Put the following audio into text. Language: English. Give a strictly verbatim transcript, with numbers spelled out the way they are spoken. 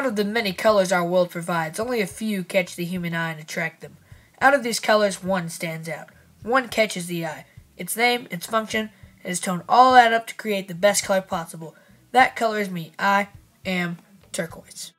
Out of the many colors our world provides, only a few catch the human eye and attract them. Out of these colors, one stands out. One catches the eye. Its name, its function, and its tone all add up to create the best color possible. That color is me. I am turquoise.